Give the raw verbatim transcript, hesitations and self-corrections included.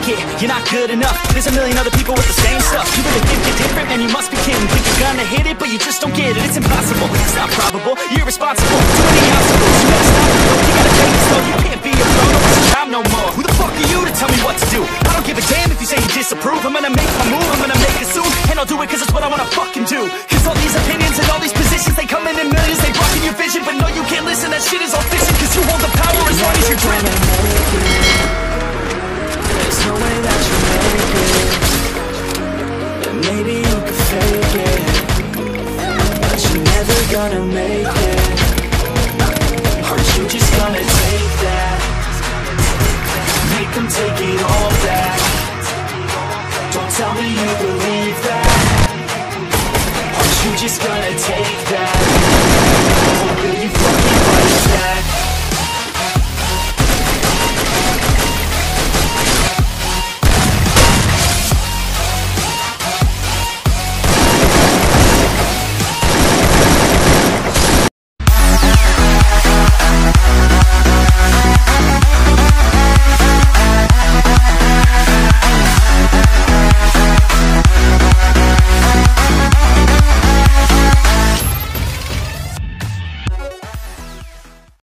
it, you're not good enough. There's a million other people with the same stuff. You really think you're different, man, you must be kidding. Think you're gonna hit it, but you just don't get it. It's impossible, it's not probable, you're irresponsible. Too many obstacles, you gotta stop it, you gotta take it slow. You can't be a pro, no waste your time no more. Who the fuck are you to tell me what to do? I don't give a damn if you say you disapprove. I'm gonna make my move, I'm gonna make it soon. And I'll do it cause it's what I wanna fucking do. Cause all these opinions and all these positions, they come in in millions. They blocking your vision, but no you can't listen. That shit is all fiction, cause you hold the power as long as you're driven. There's no way that you make it. And maybe you could fake it, but you're never gonna make it.